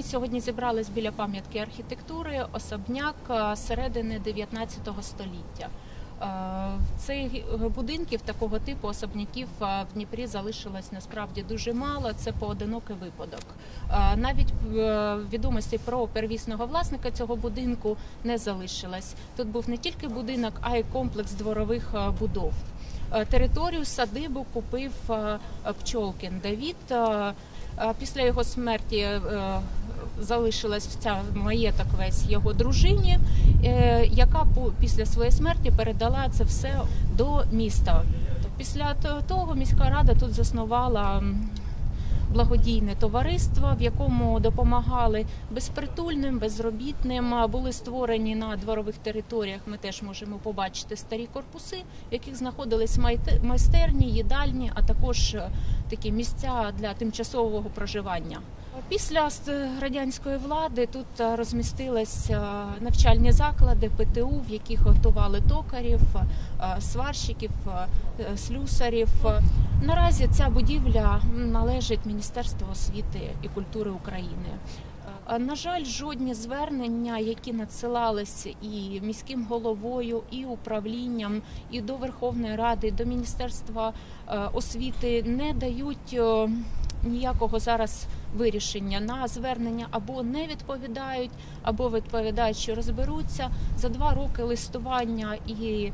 Ми сьогодні зібрались біля пам'ятки архітектури, особняк середини 19 століття. Цих будинків такого типу особняків в Дніпрі залишилось насправді дуже мало, це поодинокий випадок. Навіть відомостей про первісного власника цього будинку не залишилось. Тут був не тільки будинок, а й комплекс дворових будов. Територію садибу купив Пчолкін Давид. Після його смерті залишилась ця маєток весь його дружині, яка після своєї смерті передала це все до міста. Після того міська рада тут заснувала благодійне товариство, в якому допомагали безпритульним, безробітним. Були створені на дворових територіях, ми теж можемо побачити старі корпуси, в яких знаходились майстерні, їдальні, а також такі місця для тимчасового проживання. Після радянської влади тут розмістились навчальні заклади ПТУ, в яких готували токарів, сварщиків, слюсарів. Наразі ця будівля належить Міністерству освіти і культури України. На жаль, жодні звернення, які надсилалися і міським головою, і управлінням, і до Верховної Ради, і до Міністерства освіти не дають ніякого зараз вирішення. На звернення або не відповідають, або відповідають, що розберуться. За 2 роки листування і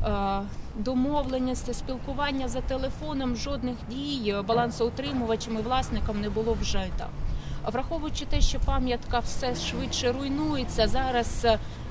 домовленості, спілкування за телефоном, жодних дій балансоутримувачам і власникам не було вжито. Враховуючи те, що пам'ятка все швидше руйнується, зараз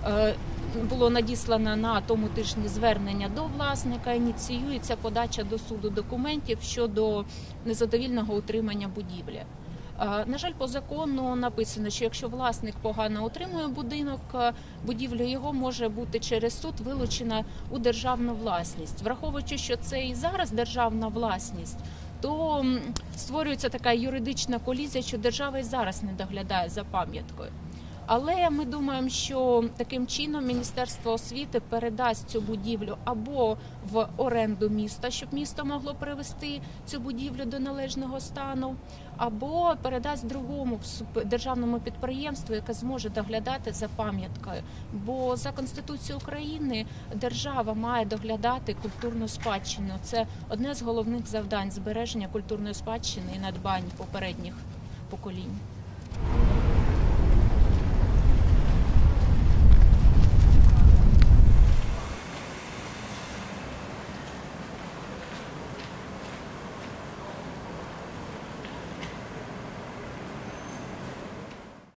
було надіслано на тому тижні звернення до власника, ініціюється подача до суду документів щодо незадовільного утримання будівлі. На жаль, по закону написано, що якщо власник погано утримує будівлю, його може бути через суд вилучена у державну власність. Враховуючи, що це і зараз державна власність, то створюється така юридична колізія, що держава і зараз не доглядає за пам'яткою. Але ми думаємо, що таким чином Міністерство освіти передасть цю будівлю або в оренду міста, щоб місто могло привести цю будівлю до належного стану, або передасть другому державному підприємству, яке зможе доглядати за пам'яткою. Бо за Конституцією України держава має доглядати культурну спадщину. Це одне з головних завдань – збереження культурної спадщини і надбань попередніх поколінь.